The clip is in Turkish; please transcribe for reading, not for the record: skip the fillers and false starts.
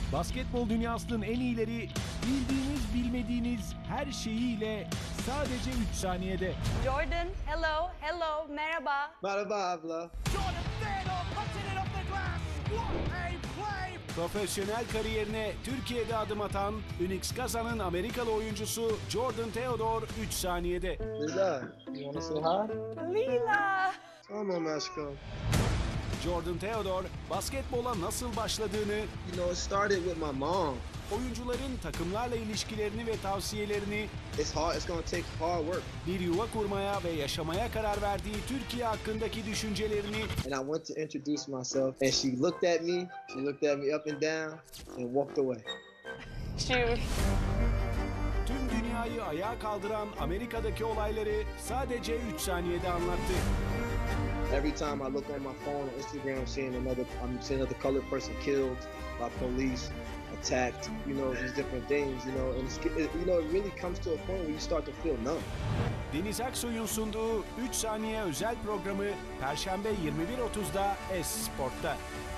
Basketbol dünyasının en iyileri bildiğiniz bilmediğiniz her şeyiyle sadece 3 saniyede. Jordan, hello, merhaba. Merhaba abla. Profesyonel kariyerine Türkiye'de adım atan Phoenix Kazan'ın Amerikalı oyuncusu Jordan Theodore 3 saniyede. Lila, you wanna say hi? Lila. Come on, Mexico. Jordan Theodore basketbola nasıl başladığını, You know, it started with my mom. oyuncuların takımlarla ilişkilerini ve tavsiyelerini, It's hard. It's gonna take hard work. bir yuva kurmaya ve yaşamaya karar verdiği Türkiye hakkındaki düşüncelerini, And I went to introduce myself, and she looked at me. She looked at me up and down, and walked away. Shoot. tüm dünyayı ayağa kaldıran Amerika'daki olayları sadece 3 saniyede anlattı. Every time I look on my phone on Instagram, I'm seeing another colored person killed by police, attacked. You know, these different things. You know, and it really comes to a point where you start to feel numb. Deniz Aksoy'un sunduğu 3 saniye özel programı Perşembe 21.30'da Es Sport'ta.